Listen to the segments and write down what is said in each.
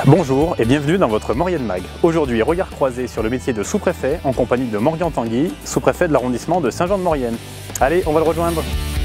Bonjour et bienvenue dans votre Maurienne Mag. Aujourd'hui, regard croisé sur le métier de sous-préfet en compagnie de Morgan Tanguy, sous-préfet de l'arrondissement de Saint-Jean-de-Maurienne. Allez, on va le rejoindre.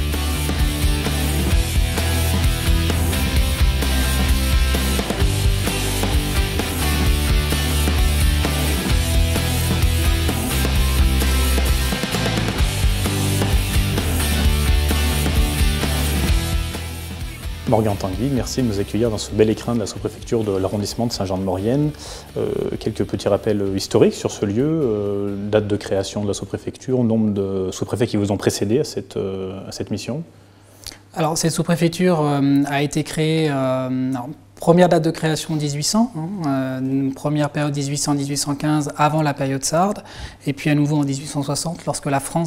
Morgan Tanguy, merci de nous accueillir dans ce bel écrin de la sous-préfecture de l'arrondissement de Saint-Jean-de-Maurienne. Quelques petits rappels historiques sur ce lieu, date de création de la sous-préfecture, nombre de sous-préfets qui vous ont précédé à cette mission. Alors cette sous-préfecture a été créée, première date de création 1800, première période 1800-1815 avant la période sarde, et puis à nouveau en 1860 lorsque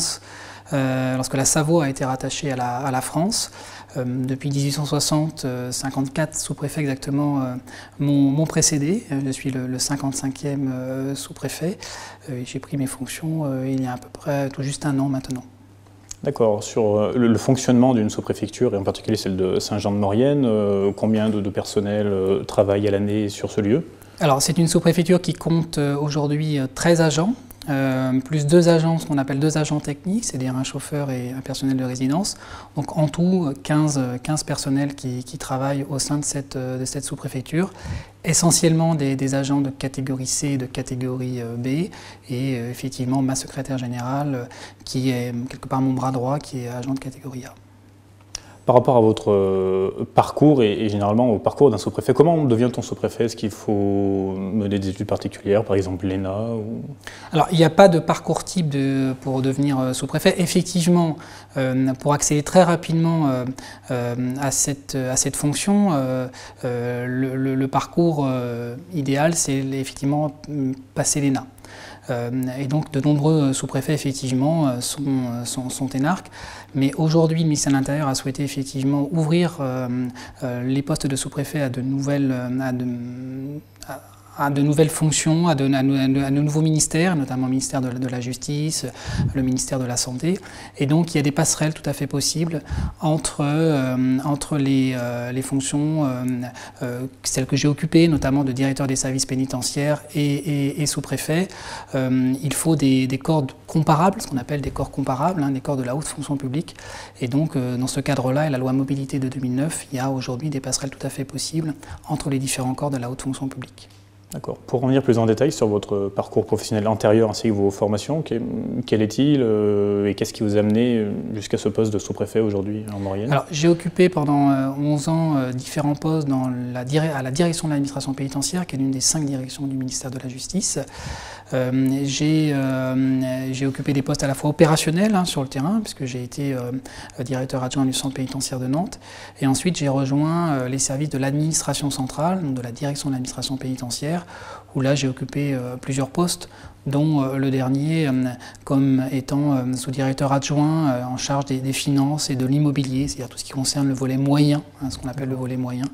la Savoie a été rattachée à la France. Depuis 1860, 54 sous-préfets exactement m'ont précédé. Je suis le 55e sous-préfet. J'ai pris mes fonctions il y a à peu près tout juste un an maintenant. D'accord. Sur le fonctionnement d'une sous-préfecture, et en particulier celle de Saint-Jean-de-Maurienne, combien de personnel travaille à l'année sur ce lieu? Alors c'est une sous-préfecture qui compte aujourd'hui 13 agents. Plus 2 agents, ce qu'on appelle 2 agents techniques, c'est-à-dire un chauffeur et un personnel de résidence. Donc en tout, 15 personnels qui travaillent au sein de cette sous-préfecture, essentiellement des agents de catégorie C et de catégorie B, et effectivement ma secrétaire générale, qui est quelque part mon bras droit, qui est agent de catégorie A. Par rapport à votre parcours et généralement au parcours d'un sous-préfet, comment devient-on sous-préfet? Est-ce qu'il faut mener des études particulières, par exemple l'ENA ou... Alors, il n'y a pas de parcours type pour devenir sous-préfet. Effectivement, pour accéder très rapidement à cette fonction, le parcours idéal, c'est effectivement passer l'ENA. Et donc de nombreux sous-préfets effectivement sont énarques, mais aujourd'hui le ministère de l'Intérieur a souhaité effectivement ouvrir les postes de sous-préfets à de nouvelles fonctions, à de nouveaux ministères, notamment le ministère de la Justice, le ministère de la Santé. Et donc il y a des passerelles tout à fait possibles entre les fonctions, celles que j'ai occupées, notamment de directeur des services pénitentiaires et sous-préfet. Il faut des corps comparables, ce qu'on appelle des corps comparables, des corps de la haute fonction publique. Et donc dans ce cadre-là, et la loi mobilité de 2009, il y a aujourd'hui des passerelles tout à fait possibles entre les différents corps de la haute fonction publique. D'accord. Pour revenir plus en détail sur votre parcours professionnel antérieur ainsi que vos formations, quel est-il et qu'est-ce qui vous a amené jusqu'à ce poste de sous-préfet aujourd'hui en Maurienne? Alors, j'ai occupé pendant 11 ans différents postes à la direction de l'administration pénitentiaire, qui est l'une des 5 directions du ministère de la Justice. J'ai occupé des postes à la fois opérationnels sur le terrain, puisque j'ai été directeur adjoint du centre pénitentiaire de Nantes, et ensuite j'ai rejoint les services de l'administration centrale, donc de la direction de l'administration pénitentiaire, où là j'ai occupé plusieurs postes, dont le dernier comme étant sous-directeur adjoint en charge des finances et de l'immobilier, c'est-à-dire tout ce qui concerne le volet moyen, ce qu'on appelle le volet moyen,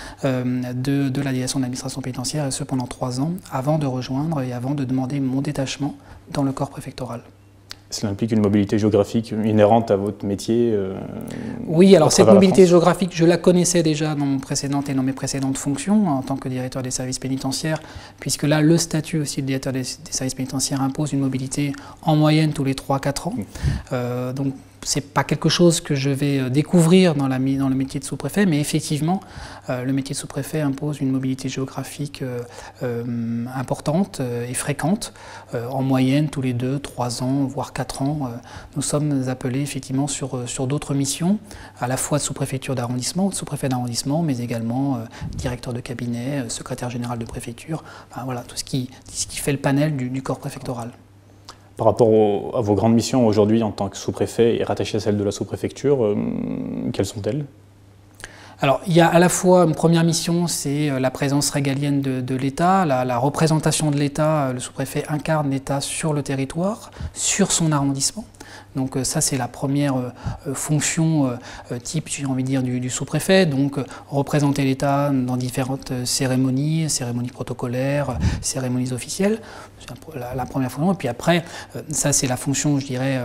de la direction de l'administration pénitentiaire, et ce pendant 3 ans, avant de rejoindre et avant de demander mon détachement dans le corps préfectoral. Cela implique une mobilité géographique inhérente à votre métier? Oui, alors cette mobilité géographique, je la connaissais déjà dans mes précédentes fonctions en tant que directeur des services pénitentiaires, puisque là, le statut aussi de directeur des services pénitentiaires impose une mobilité en moyenne tous les 3-4 ans. Donc, c'est pas quelque chose que je vais découvrir dans le métier de sous-préfet, mais effectivement, le métier de sous-préfet impose une mobilité géographique importante et fréquente. En moyenne, tous les 2-3 ans, voire 4 ans, nous sommes appelés effectivement sur d'autres missions, à la fois de sous-préfecture d'arrondissement, de sous-préfet d'arrondissement, mais également directeur de cabinet, secrétaire général de préfecture, enfin, voilà, tout ce qui fait le panel du corps préfectoral. Par rapport à vos grandes missions aujourd'hui en tant que sous-préfet et rattaché à celle de la sous-préfecture, quelles sont-elles? Alors, il y a à la fois une première mission, c'est la présence régalienne de l'État, la représentation de l'État. Le sous-préfet incarne l'État sur le territoire, sur son arrondissement. Donc ça, c'est la première fonction type, j'ai envie de dire, du sous-préfet. Donc représenter l'État dans différentes cérémonies protocolaires, cérémonies officielles. C'est la première fonction. Et puis après, ça c'est la fonction, je dirais,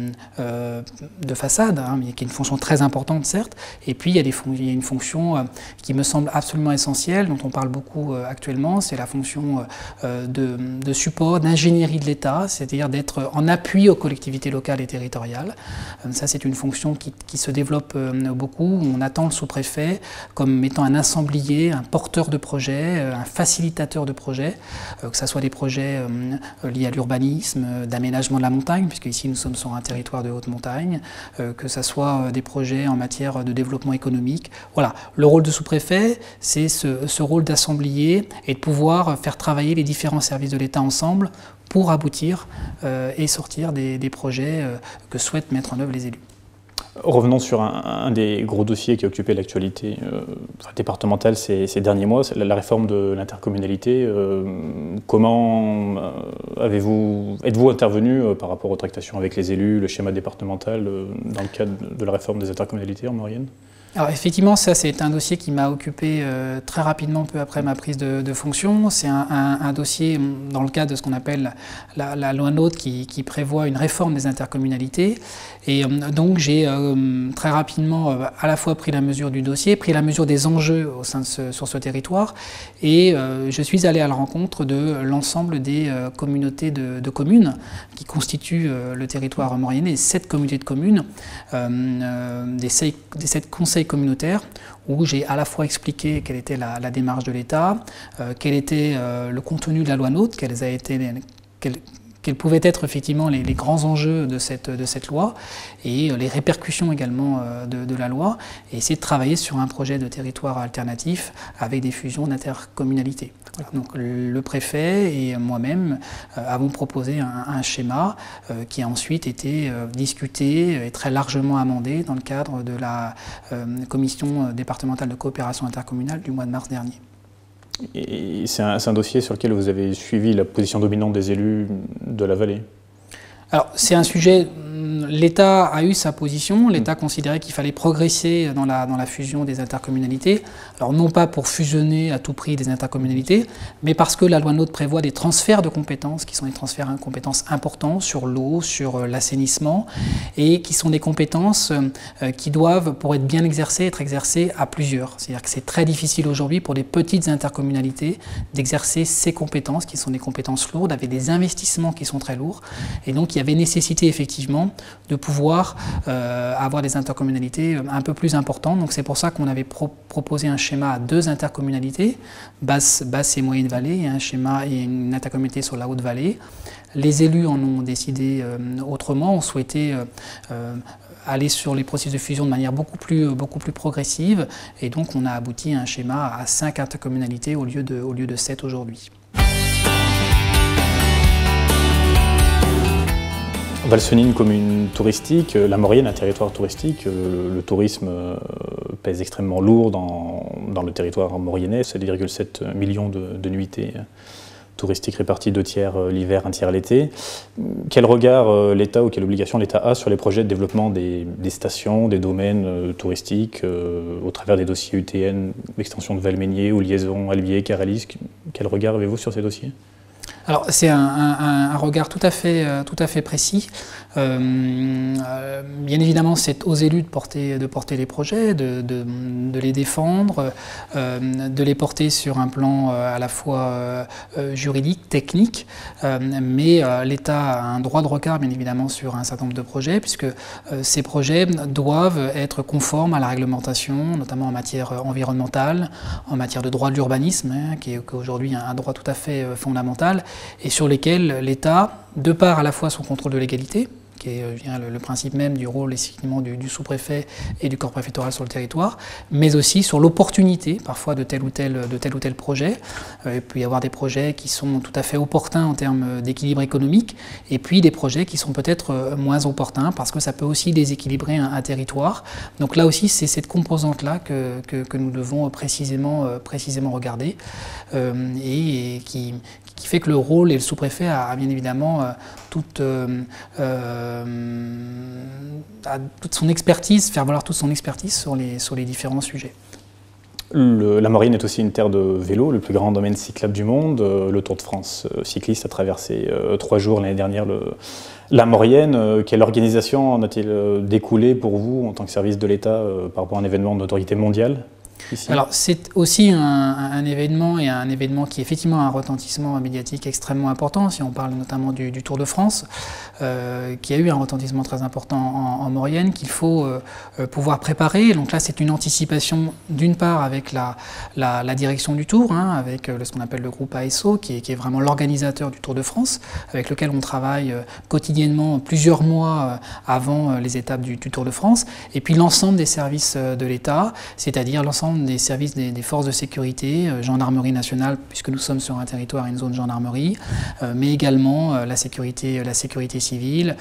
de façade, hein, mais qui est une fonction très importante, certes. Et puis il y a une fonction qui me semble absolument essentielle, dont on parle beaucoup actuellement, c'est la fonction de support, d'ingénierie de l'État, c'est-à-dire d'être en appui aux collectivités locales et territoriales. Ça, c'est une fonction qui se développe beaucoup. On attend le sous-préfet comme étant un assemblier, un porteur de projets, un facilitateur de projets, que ce soit des projets liés à l'urbanisme, d'aménagement de la montagne, puisque ici nous sommes sur un territoire de haute montagne, que ce soit des projets en matière de développement économique. Voilà, le rôle de sous-préfet, c'est ce rôle d'assemblier et de pouvoir faire travailler les différents services de l'État ensemble pour aboutir et sortir des projets que souhaitent mettre en œuvre les élus. Revenons sur un des gros dossiers qui a occupé l'actualité départementale ces derniers mois, c'est la réforme de l'intercommunalité. Comment êtes-vous intervenu par rapport aux tractations avec les élus, le schéma départemental, dans le cadre de la réforme des intercommunalités en Maurienne ? Alors effectivement, ça c'est un dossier qui m'a occupé très rapidement, peu après ma prise de fonction. C'est un dossier dans le cadre de ce qu'on appelle la loi NOTRe qui prévoit une réforme des intercommunalités. Et donc j'ai très rapidement à la fois pris la mesure du dossier, pris la mesure des enjeux au sein sur ce territoire, et je suis allé à la rencontre de l'ensemble des communautés de communes qui constituent le territoire mauriennais, 7 communautés de communes, des 7 conseils communautaires, où j'ai à la fois expliqué quelle était la démarche de l'État, quel était le contenu de la loi NOTRe, quels pouvaient être effectivement les grands enjeux de cette loi et les répercussions également de la loi, et essayer de travailler sur un projet de territoire alternatif avec des fusions d'intercommunalités. Voilà. Donc le préfet et moi-même avons proposé un schéma qui a ensuite été discuté et très largement amendé dans le cadre de la commission départementale de coopération intercommunale du mois de mars dernier. Et c'est un dossier sur lequel vous avez suivi la position dominante des élus de la vallée? Alors, c'est un sujet, l'État a eu sa position, l'État considérait qu'il fallait progresser dans la fusion des intercommunalités. Alors, non pas pour fusionner à tout prix des intercommunalités, mais parce que la loi NOTRe prévoit des transferts de compétences, qui sont des transferts de compétences importants sur l'eau, sur l'assainissement, et qui sont des compétences qui doivent, pour être bien exercées, être exercées à plusieurs. C'est-à-dire que c'est très difficile aujourd'hui pour des petites intercommunalités d'exercer ces compétences, qui sont des compétences lourdes, avec des investissements qui sont très lourds. Et donc, il y avait nécessité effectivement de pouvoir avoir des intercommunalités un peu plus importantes. Donc c'est pour ça qu'on avait proposé un schéma à 2 intercommunalités, basse et moyenne vallée, et un schéma et une intercommunalité sur la haute vallée. Les élus en ont décidé autrement, ont souhaité aller sur les processus de fusion de manière beaucoup plus progressive, et donc on a abouti à un schéma à 5 intercommunalités au lieu de 7 aujourd'hui. Valseny, commune touristique, la Maurienne, un territoire touristique. Le tourisme pèse extrêmement lourd dans le territoire mauriennais, 7,7 millions de nuitées touristiques réparties 2 tiers l'hiver, 1 tiers l'été. Quel regard l'État ou quelle obligation l'État a sur les projets de développement des stations, des domaines touristiques au travers des dossiers UTN, extension de Valménier ou liaison Albier, Carélis? Quel regard avez-vous sur ces dossiers? Alors c'est un regard tout à fait précis. Bien évidemment, c'est aux élus de porter les projets, de les défendre, de les porter sur un plan à la fois juridique, technique, mais l'État a un droit de regard bien évidemment sur un certain nombre de projets, puisque ces projets doivent être conformes à la réglementation, notamment en matière environnementale, en matière de droit de l'urbanisme, qui est aujourd'hui un droit tout à fait fondamental, et sur lesquels l'État, de par à la fois son contrôle de légalité, qui est le principe même du rôle effectivement du sous-préfet et du corps préfectoral sur le territoire, mais aussi sur l'opportunité parfois de tel ou tel projet. Il peut y avoir des projets qui sont tout à fait opportuns en termes d'équilibre économique, et puis des projets qui sont peut-être moins opportuns parce que ça peut aussi déséquilibrer un territoire. Donc là aussi, c'est cette composante-là que nous devons précisément regarder et qui qui fait que le rôle et le sous-préfet a bien évidemment toute son expertise, faire valoir toute son expertise sur les différents sujets. La Maurienne est aussi une terre de vélo, le plus grand domaine cyclable du monde. Le Tour de France cycliste a traversé 3 jours l'année dernière la Maurienne. Quelle organisation en a-t-il découlé pour vous en tant que service de l'État par rapport à un événement d'autorité mondiale ici? Alors c'est aussi un événement, et un événement qui effectivement a un retentissement médiatique extrêmement important, si on parle notamment du Tour de France, qui a eu un retentissement très important en Maurienne, qu'il faut pouvoir préparer. Donc là c'est une anticipation d'une part avec la direction du Tour, avec ce qu'on appelle le groupe ASO, qui est vraiment l'organisateur du Tour de France, avec lequel on travaille quotidiennement plusieurs mois avant les étapes du Tour de France, et puis l'ensemble des services de l'État, c'est-à-dire l'ensemble des services des forces de sécurité, gendarmerie nationale, puisque nous sommes sur un territoire, une zone gendarmerie, mais également la sécurité civile,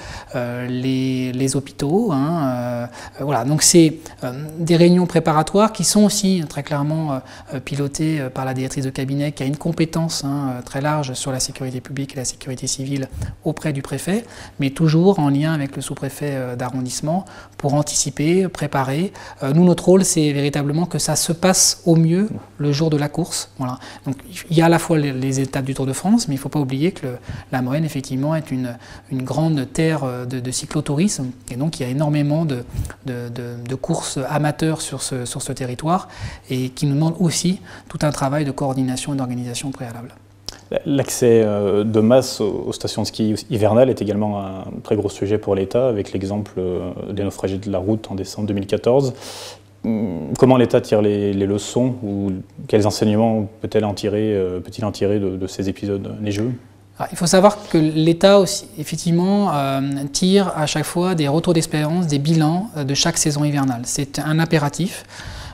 les hôpitaux. Voilà, donc c'est des réunions préparatoires qui sont aussi très clairement pilotées par la directrice de cabinet, qui a une compétence très large sur la sécurité publique et la sécurité civile auprès du préfet, mais toujours en lien avec le sous-préfet d'arrondissement pour anticiper, préparer. Nous, notre rôle, c'est véritablement que ça se passe au mieux le jour de la course. Voilà. Donc il y a à la fois les étapes du Tour de France, mais il ne faut pas oublier que la Maurienne, effectivement, est une grande terre de cyclotourisme, et donc il y a énormément de courses amateurs sur ce territoire, et qui nous demande aussi tout un travail de coordination et d'organisation préalable. L'accès de masse aux stations de ski hivernales est également un très gros sujet pour l'État, avec l'exemple des naufragés de la route en décembre 2014. Comment l'État tire les leçons, ou quels enseignements peut-il en tirer de ces épisodes neigeux? Alors, il faut savoir que l'État aussi, effectivement, tire à chaque fois des retours d'expérience, des bilans de chaque saison hivernale. C'est un impératif.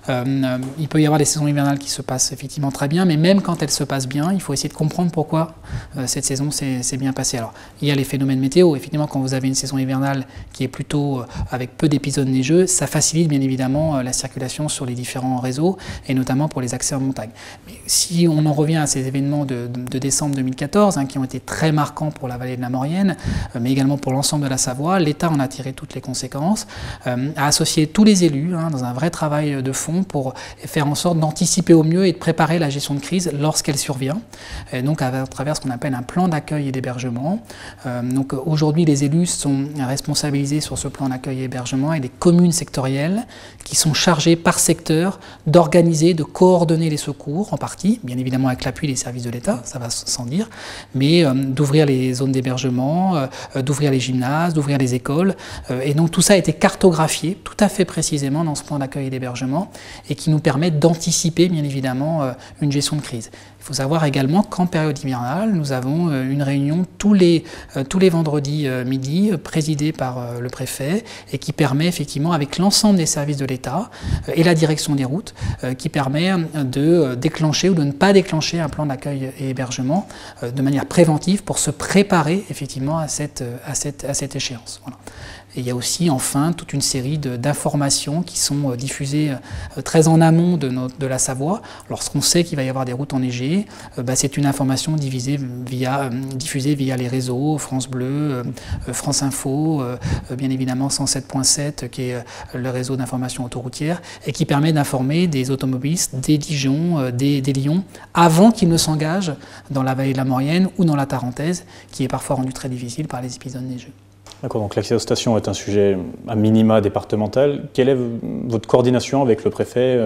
Il peut y avoir des saisons hivernales qui se passent effectivement très bien, mais même quand elles se passent bien, il faut essayer de comprendre pourquoi cette saison s'est bien passée. Alors, il y a les phénomènes météo. Effectivement, quand vous avez une saison hivernale qui est plutôt avec peu d'épisodes neigeux, ça facilite bien évidemment la circulation sur les différents réseaux, et notamment pour les accès en montagne. Mais si on en revient à ces événements de décembre 2014, qui ont été très marquants pour la vallée de la Maurienne, mais également pour l'ensemble de la Savoie, l'État en a tiré toutes les conséquences, a associé tous les élus dans un vrai travail de fond pour faire en sorte d'anticiper au mieux et de préparer la gestion de crise lorsqu'elle survient, et donc à travers ce qu'on appelle un plan d'accueil et d'hébergement. Donc aujourd'hui, les élus sont responsabilisés sur ce plan d'accueil et hébergement, et les communes sectorielles qui sont chargées par secteur d'organiser, de coordonner les secours, en partie, bien évidemment avec l'appui des services de l'État, ça va sans dire, mais d'ouvrir les zones d'hébergement, d'ouvrir les gymnases, d'ouvrir les écoles, et donc tout ça a été cartographié tout à fait précisément dans ce plan d'accueil et d'hébergement, et qui nous permet d'anticiper bien évidemment une gestion de crise. Il faut savoir également qu'en période hivernale, nous avons une réunion tous les vendredis midi, présidée par le préfet, et qui permet effectivement, avec l'ensemble des services de l'État et la direction des routes, qui permet de déclencher ou de ne pas déclencher un plan d'accueil et hébergement de manière préventive pour se préparer effectivement à cette échéance. Voilà. Et il y a aussi enfin toute une série d'informations qui sont diffusées très en amont de la Savoie. Lorsqu'on sait qu'il va y avoir des routes enneigées, c'est une information diffusée via les réseaux France Bleu, France Info, bien évidemment 107.7 qui est le réseau d'information autoroutière, et qui permet d'informer des automobilistes, des Dijon, des Lyon, avant qu'ils ne s'engagent dans la vallée de la Maurienne ou dans la Tarentaise, qui est parfois rendue très difficile par les épisodes neigeux. D'accord, donc l'accès aux stations est un sujet à minima départemental. Quelle est votre coordination avec le préfet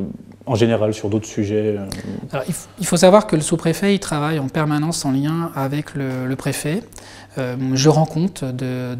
en général sur d'autres sujets? Alors, il faut savoir que le sous-préfet il travaille en permanence en lien avec le préfet. Je rends compte de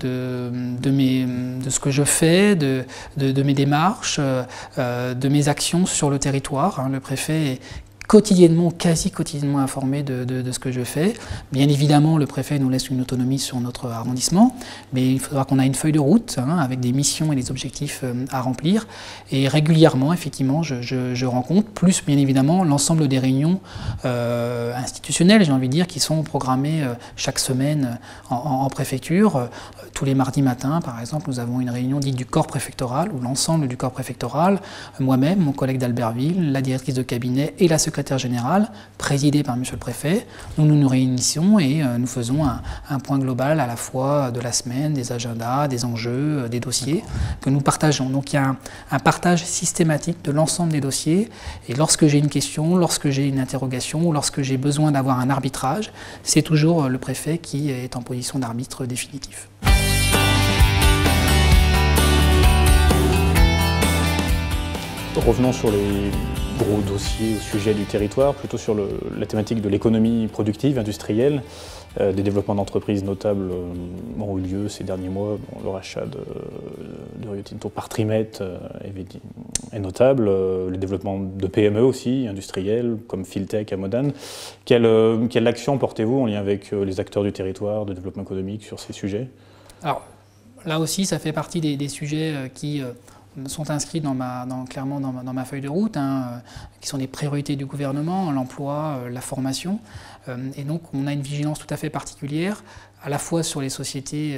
ce que je fais, de mes démarches, de mes actions sur le territoire. Le préfet est quotidiennement, quasi quotidiennement informé de ce que je fais. Bien évidemment, le préfet nous laisse une autonomie sur notre arrondissement, mais il faudra qu'on ait une feuille de route avec des missions et des objectifs à remplir. Et régulièrement, effectivement, je rencontre, plus bien évidemment, l'ensemble des réunions institutionnelles, j'ai envie de dire, qui sont programmées chaque semaine en préfecture. Tous les mardis matins, par exemple, nous avons une réunion dite du corps préfectoral, où l'ensemble du corps préfectoral, moi-même, mon collègue d'Albertville, la directrice de cabinet et la secrétaire secrétaire général, présidé par monsieur le préfet. Nous réunissons et nous faisons un point global à la fois de la semaine, des agendas, des enjeux, des dossiers que nous partageons. Donc il y a un partage systématique de l'ensemble des dossiers. Et lorsque j'ai une question, lorsque j'ai une interrogation, lorsque j'ai besoin d'avoir un arbitrage, c'est toujours le préfet qui est en position d'arbitre définitif. Revenons sur les gros dossiers au sujet du territoire, plutôt sur la thématique de l'économie productive, industrielle. Des développements d'entreprises notables ont eu lieu ces derniers mois. Le rachat de Rio Tinto par Trimet est notable. Les développements de PME aussi, industriels, comme Filtech à Modane. Quelle action portez-vous en lien avec les acteurs du territoire, de développement économique sur ces sujets? Alors, là aussi, ça fait partie des sujets qui sont inscrits clairement dans ma feuille de route, qui sont des priorités du gouvernement, l'emploi, la formation. Et donc on a une vigilance tout à fait particulière, à la fois sur les sociétés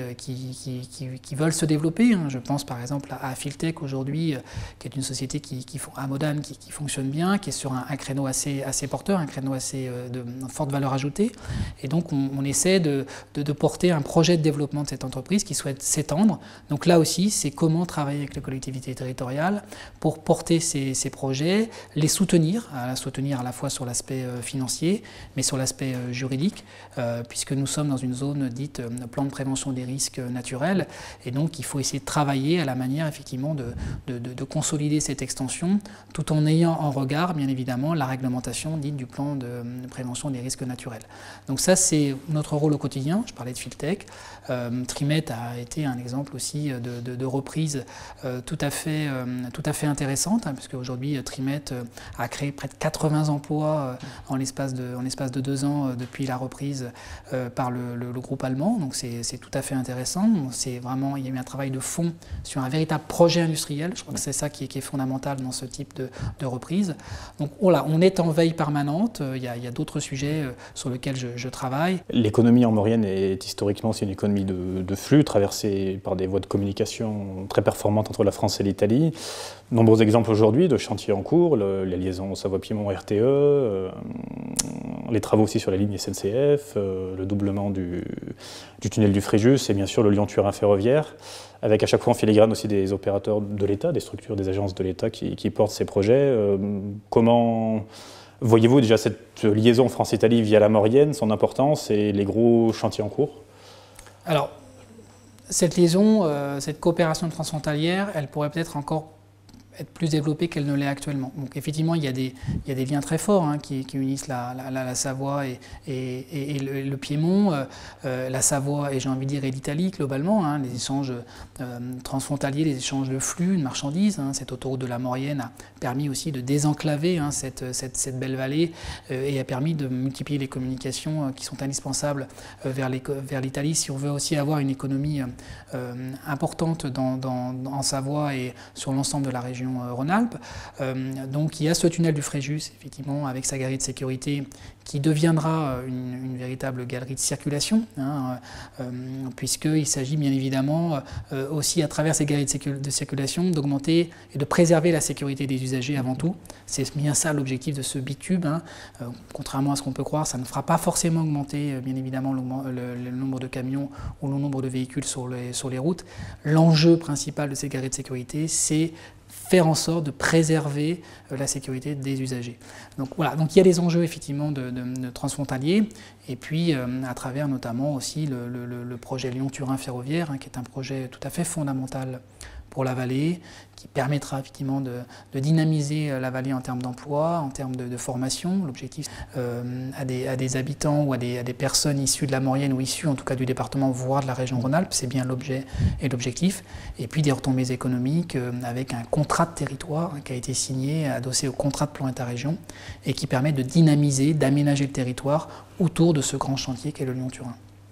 qui veulent se développer. Je pense par exemple à Filtech aujourd'hui, qui est une société à Modane qui fonctionne bien, qui est sur un créneau assez porteur, un créneau assez de forte valeur ajoutée. Et donc on essaie de porter un projet de développement de cette entreprise qui souhaite s'étendre. Donc là aussi, c'est comment travailler avec les collectivités territoriales pour porter ces projets, les soutenir à la fois sur l'aspect financier, mais sur l'aspect juridique, puisque nous sommes dans une zone dite plan de prévention des risques naturels, et donc il faut essayer de travailler à la manière effectivement de consolider cette extension, tout en ayant en regard bien évidemment la réglementation dite du plan de prévention des risques naturels. Donc ça c'est notre rôle au quotidien. Je parlais de Filtech, Trimet a été un exemple aussi de reprise tout à fait intéressante, puisque aujourd'hui Trimet a créé près de 80 emplois en l'espace de 2 ans depuis la reprise par le groupe allemand, donc c'est tout à fait intéressant. Il y a eu un travail de fond sur un véritable projet industriel. Je crois que c'est ça qui est fondamental dans ce type de reprise. Donc voilà, on est en veille permanente. Il y a d'autres sujets sur lesquels je travaille. L'économie en Maurienne est historiquement aussi une économie de flux, traversée par des voies de communication très performantes entre la France et l'Italie. Nombreux exemples aujourd'hui de chantiers en cours, la liaison Savoie-Piémont RTE, les travaux aussi sur la ligne SNCF, le doublement du tunnel du Fréjus et bien sûr le Lyon-Turin ferroviaire, avec à chaque fois en filigrane aussi des opérateurs de l'État, des structures, des agences de l'État qui portent ces projets. Comment voyez-vous déjà cette liaison France-Italie via la Maurienne, son importance et les gros chantiers en cours? Alors, cette liaison, cette coopération transfrontalière, elle pourrait peut-être encore être plus développée qu'elle ne l'est actuellement. Donc effectivement, il y a des liens très forts qui unissent la Savoie et le Piémont, la Savoie et j'ai envie de dire et l'Italie globalement, les échanges transfrontaliers, les échanges de flux de marchandises. Cette autoroute de la Maurienne a permis aussi de désenclaver cette belle vallée et a permis de multiplier les communications qui sont indispensables vers l'Italie si on veut aussi avoir une économie importante en Savoie et sur l'ensemble de la région Rhône-Alpes. Donc il y a ce tunnel du Fréjus, effectivement, avec sa galerie de sécurité qui deviendra une véritable galerie de circulation, puisqu'il s'agit bien évidemment aussi à travers ces galeries de circulation d'augmenter et de préserver la sécurité des usagers avant tout. C'est bien ça l'objectif de ce bitube. Contrairement à ce qu'on peut croire, ça ne fera pas forcément augmenter bien évidemment le nombre de camions ou le nombre de véhicules sur les routes. L'enjeu principal de ces galeries de sécurité, c'est faire en sorte de préserver la sécurité des usagers. Donc voilà, donc il y a des enjeux effectivement de transfrontaliers, et puis à travers notamment aussi le projet Lyon-Turin ferroviaire, qui est un projet tout à fait fondamental pour la vallée, qui permettra effectivement de dynamiser la vallée en termes d'emploi, en termes de formation. L'objectif à des habitants ou à des personnes issues de la Maurienne ou issues en tout cas du département, voire de la région Rhône-Alpes, c'est bien l'objet et l'objectif. Et puis des retombées économiques avec un contrat de territoire qui a été signé, adossé au contrat de plan État-région et qui permet de dynamiser, d'aménager le territoire autour de ce grand chantier qu'est le Lyon-Turin.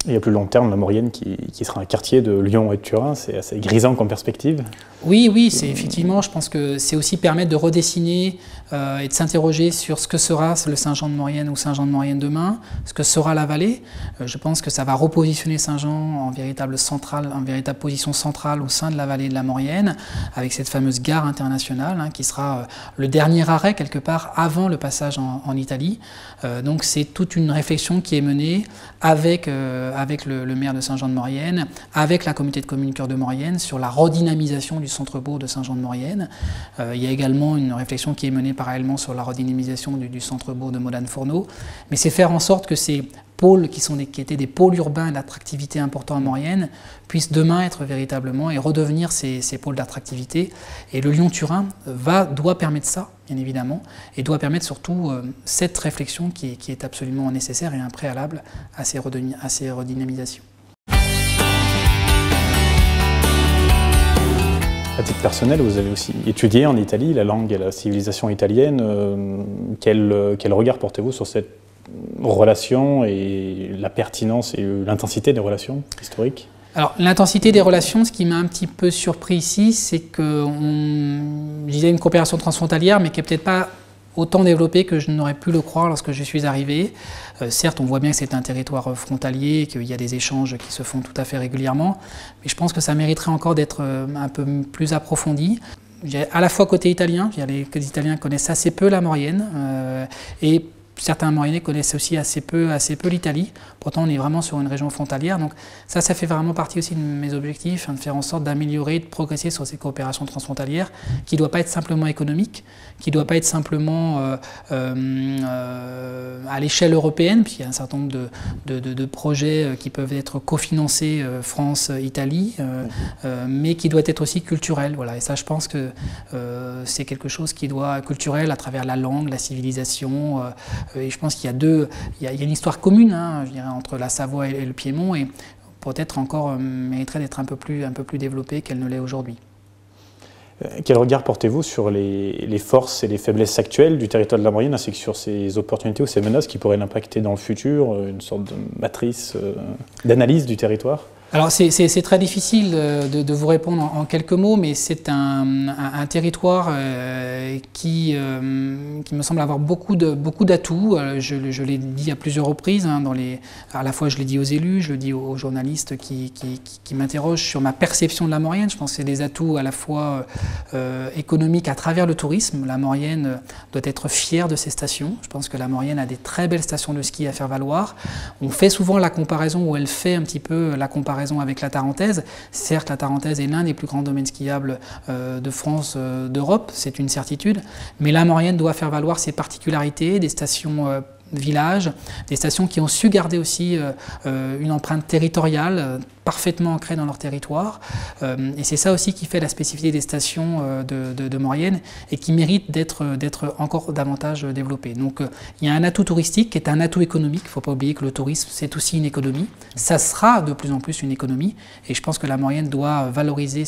Et à plus long terme, la Maurienne qui sera un quartier de Lyon et de Turin, c'est assez grisant comme perspective. Oui, c'est effectivement, je pense que c'est aussi permettre de redessiner et de s'interroger sur ce que sera le Saint-Jean-de-Maurienne ou Saint-Jean-de-Maurienne demain, ce que sera la vallée. Je pense que ça va repositionner Saint-Jean en véritable position centrale au sein de la vallée de la Maurienne, avec cette fameuse gare internationale qui sera le dernier arrêt quelque part avant le passage en Italie. Donc c'est toute une réflexion qui est menée avec le maire de Saint-Jean-de-Maurienne, avec la communauté de communes Cœur de Maurienne sur la redynamisation du centre-bourg de Saint-Jean-de-Maurienne. Il y a également une réflexion qui est menée parallèlement sur la redynamisation du centre-bourg de Modane-Fourneau. Mais c'est faire en sorte que ces pôles qui étaient des pôles urbains d'attractivité importants en Maurienne puissent demain être véritablement et redevenir ces pôles d'attractivité. Et le Lyon-Turin doit permettre ça, bien évidemment, et doit permettre surtout cette réflexion qui est absolument nécessaire et un préalable à ces redynamisations. À titre personnel, vous avez aussi étudié en Italie la langue et la civilisation italienne. Quel regard portez-vous sur cette relation et la pertinence et l'intensité des relations historiques? Alors, l'intensité des relations, ce qui m'a un petit peu surpris ici, c'est qu'on disait une coopération transfrontalière, mais qui n'est peut-être pas autant développée que je n'aurais pu le croire lorsque je suis arrivé. Certes, on voit bien que c'est un territoire frontalier, qu'il y a des échanges qui se font tout à fait régulièrement, mais je pense que ça mériterait encore d'être un peu plus approfondi. À la fois côté italien, les Italiens connaissent assez peu la Maurienne, et certains Mauriennais connaissent aussi assez peu l'Italie. Pourtant, on est vraiment sur une région frontalière. Donc ça fait vraiment partie aussi de mes objectifs, de faire en sorte d'améliorer, de progresser sur ces coopérations transfrontalières, qui ne doit pas être simplement économique, qui ne doit pas être simplement à l'échelle européenne, puisqu'il y a un certain nombre de projets qui peuvent être cofinancés France-Italie, mais qui doit être aussi culturel. Voilà. Et ça, je pense que c'est quelque chose qui doit être culturel à travers la langue, la civilisation. Et je pense qu'il y a une histoire commune, je dirais, entre la Savoie et le Piémont, et peut-être encore mériterait d'être un peu plus développée qu'elle ne l'est aujourd'hui. Quel regard portez-vous sur les forces et les faiblesses actuelles du territoire de la Maurienne, ainsi que sur ces opportunités ou ces menaces qui pourraient l'impacter dans le futur, une sorte de matrice d'analyse du territoire? Alors c'est très difficile de vous répondre en quelques mots, mais c'est un territoire qui me semble avoir beaucoup d'atouts. Je l'ai dit à plusieurs reprises, à la fois je l'ai dit aux élus, je le dis aux journalistes qui m'interrogent sur ma perception de la Maurienne. Je pense que c'est des atouts à la fois économiques à travers le tourisme. La Maurienne doit être fière de ses stations. Je pense que la Maurienne a des très belles stations de ski à faire valoir. On fait souvent la comparaison, ou elle fait un petit peu la comparaison avec la Tarentaise. Certes, la Tarentaise est l'un des plus grands domaines skiables de France, d'Europe, c'est une certitude, mais la Maurienne doit faire valoir ses particularités, des stations villages, des stations qui ont su garder aussi une empreinte territoriale parfaitement ancrée dans leur territoire. Et c'est ça aussi qui fait la spécificité des stations de Maurienne et qui mérite d'être encore davantage développée. Donc il y a un atout touristique qui est un atout économique. Il ne faut pas oublier que le tourisme, c'est aussi une économie. Ça sera de plus en plus une économie. Et je pense que la Maurienne doit valoriser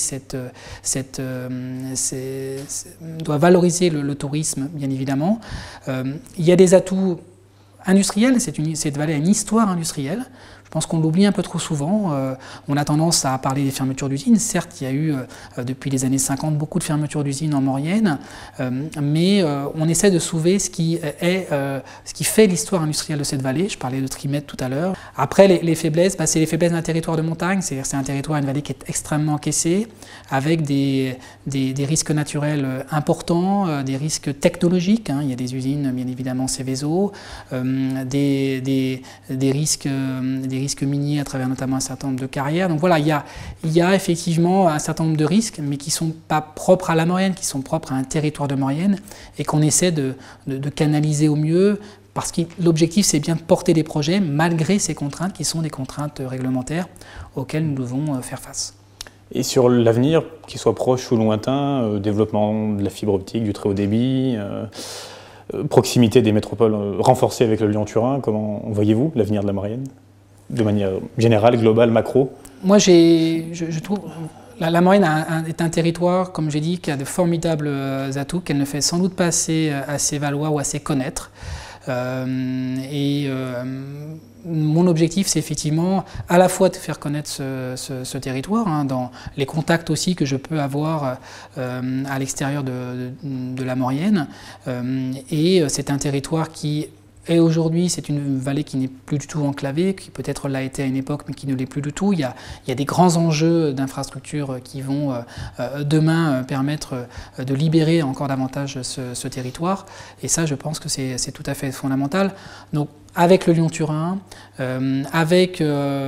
doit valoriser le tourisme, bien évidemment. Il y a des atouts industrielle, cette vallée a une histoire industrielle. Je pense qu'on l'oublie un peu trop souvent. On a tendance à parler des fermetures d'usines. Certes, il y a eu, depuis les années 50, beaucoup de fermetures d'usines en Maurienne, mais on essaie de sauver ce qui fait l'histoire industrielle de cette vallée. Je parlais de Trimet tout à l'heure. Après, les faiblesses, c'est les faiblesses d'un territoire de montagne. C'est un territoire, une vallée qui est extrêmement encaissée, avec des risques naturels importants, des risques technologiques. Il y a des usines, bien évidemment, Seveso, des risques miniers à travers notamment un certain nombre de carrières. Donc voilà, il y a effectivement un certain nombre de risques, mais qui ne sont pas propres à la Maurienne, qui sont propres à un territoire de Maurienne, et qu'on essaie de canaliser au mieux, parce que l'objectif, c'est bien de porter des projets, malgré ces contraintes, qui sont des contraintes réglementaires auxquelles nous devons faire face. Et sur l'avenir, qu'il soit proche ou lointain, développement de la fibre optique, du très haut débit, proximité des métropoles renforcée avec le Lyon-Turin, comment voyez-vous l'avenir de la Maurienne ? De manière générale, globale, macro? Moi, je trouve la Maurienne est un territoire, comme j'ai dit, qui a de formidables atouts, qu'elle ne fait sans doute pas assez valoir ou assez connaître. Mon objectif, c'est effectivement à la fois de faire connaître ce territoire, hein, dans les contacts aussi que je peux avoir à l'extérieur de la Maurienne. C'est un territoire qui est aujourd'hui, c'est une vallée qui n'est plus du tout enclavée, qui peut-être l'a été à une époque, mais qui ne l'est plus du tout. Il y a des grands enjeux d'infrastructures qui vont demain permettre de libérer encore davantage ce territoire. Et ça, je pense que c'est tout à fait fondamental. Donc, avec le Lyon-Turin, avec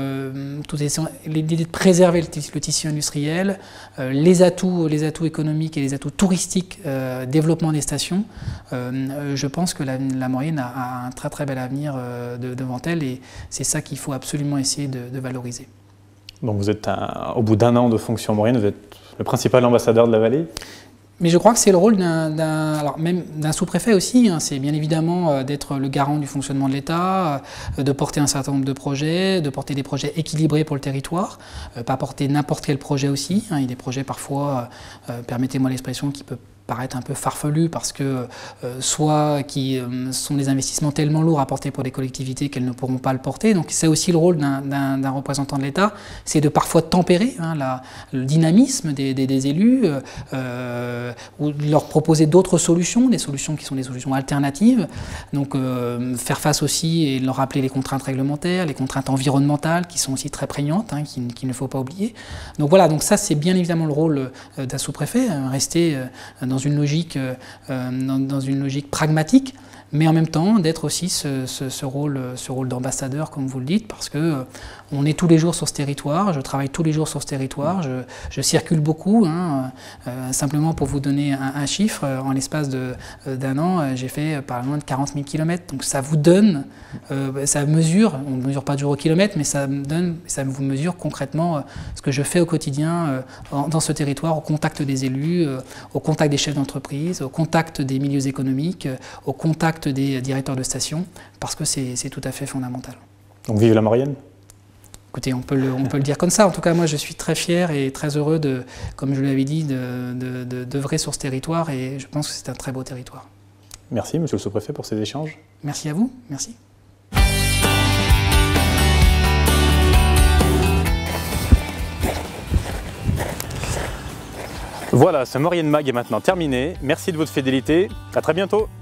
l'idée de préserver le tissu industriel, les atouts économiques et les atouts touristiques, développement des stations, je pense que la Maurienne a un très très bel avenir devant elle, et c'est ça qu'il faut absolument essayer de valoriser. Donc vous êtes, au bout d'un an de fonction Maurienne, vous êtes le principal ambassadeur de la vallée? Mais je crois que c'est le rôle d'un sous-préfet aussi, hein, c'est bien évidemment d'être le garant du fonctionnement de l'État, de porter un certain nombre de projets, de porter des projets équilibrés pour le territoire, pas porter n'importe quel projet aussi, hein, il y a des projets parfois, permettez-moi l'expression, qui peut paraître un peu farfelu parce que soit qui sont des investissements tellement lourds à porter pour les collectivités qu'elles ne pourront pas le porter. Donc c'est aussi le rôle d'un représentant de l'État, c'est de parfois tempérer le dynamisme des élus, ou de leur proposer d'autres solutions, des solutions qui sont des solutions alternatives. Donc faire face aussi et leur rappeler les contraintes réglementaires, les contraintes environnementales qui sont aussi très prégnantes, hein, qu'il ne faut pas oublier. Donc voilà, donc ça c'est bien évidemment le rôle d'un sous-préfet, rester dans une logique pragmatique, mais en même temps d'être aussi ce rôle d'ambassadeur, comme vous le dites, parce que on est tous les jours sur ce territoire, je travaille tous les jours sur ce territoire, je circule beaucoup, hein, simplement pour vous donner un chiffre, en l'espace d'un an, j'ai fait pas loin de 40 000 km, donc ça vous donne, ça mesure, on ne mesure pas du euro kilomètre, mais ça vous mesure concrètement ce que je fais au quotidien dans ce territoire, au contact des élus, au contact des chefs d'entreprise, au contact des milieux économiques, au contact des directeurs de stations, parce que c'est tout à fait fondamental. Donc vive la Maurienne. Écoutez, on peut le dire comme ça. En tout cas, moi, je suis très fier et très heureux comme je l'avais dit, d'œuvrer sur ce territoire, et je pense que c'est un très beau territoire. Merci, monsieur le sous-préfet, pour ces échanges. Merci à vous. Merci. Voilà, ce Maurienne Mag est maintenant terminé. Merci de votre fidélité. À très bientôt.